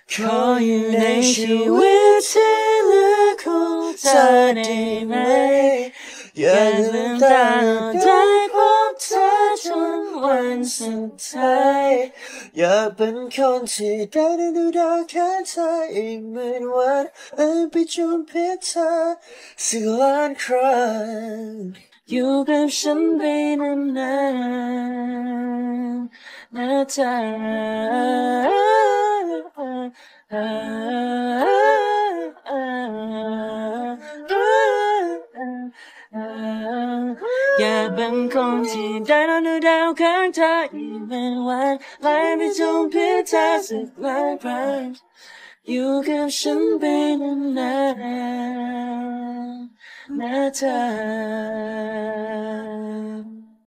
ขออยู่ในชีวิตที่เหลือของเธอได้ไหมอย่าลืมตาได้พบเธอจนวันสุดท้ายอยากเป็นคนที่ได้ดูดาวแค่เธออีกหมื่นวันไปจนเพื่อเธอสิบล้านครั้งอยู่กับฉันไปนานๆนะเธออยากเป็นคนที่ได้นอนดูดาวข้างเธออีกเป็นวันไล่ไปจนเพื่อเธอสักล้านครั้งอยู่กับฉันไปนานๆนะเธอ